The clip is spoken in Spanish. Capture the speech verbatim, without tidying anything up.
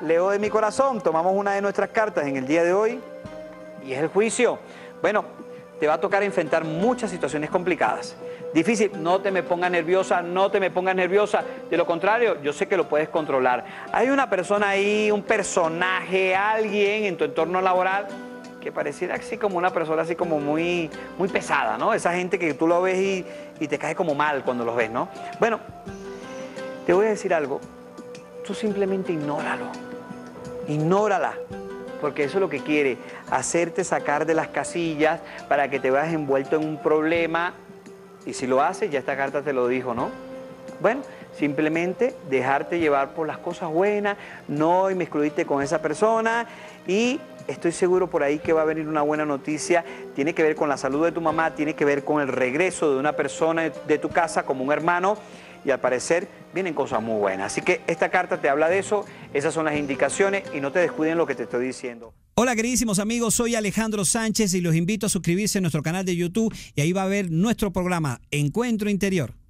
Leo de mi corazón, tomamos una de nuestras cartas en el día de hoy y es el juicio. Bueno, te va a tocar enfrentar muchas situaciones complicadas. Difícil, no te me pongas nerviosa, no te me pongas nerviosa. De lo contrario, yo sé que lo puedes controlar. Hay una persona ahí, un personaje, alguien en tu entorno laboral que pareciera así como una persona así como muy, muy pesada, ¿no? Esa gente que tú lo ves y, y te cae como mal cuando los ves, ¿no? Bueno, te voy a decir algo. Tú simplemente ignóralo. Ignórala. Porque eso es lo que quiere, hacerte sacar de las casillas para que te veas envuelto en un problema. Y si lo haces, ya esta carta te lo dijo, ¿no? Bueno, simplemente dejarte llevar por las cosas buenas, no inmiscuirte con esa persona y estoy seguro por ahí que va a venir una buena noticia. Tiene que ver con la salud de tu mamá, tiene que ver con el regreso de una persona de tu casa como un hermano y al parecer vienen cosas muy buenas. Así que esta carta te habla de eso, esas son las indicaciones y no te descuiden lo que te estoy diciendo. Hola queridísimos amigos, soy Alejandro Sánchez y los invito a suscribirse a nuestro canal de YouTube y ahí va a ver nuestro programa Encuentro Interior.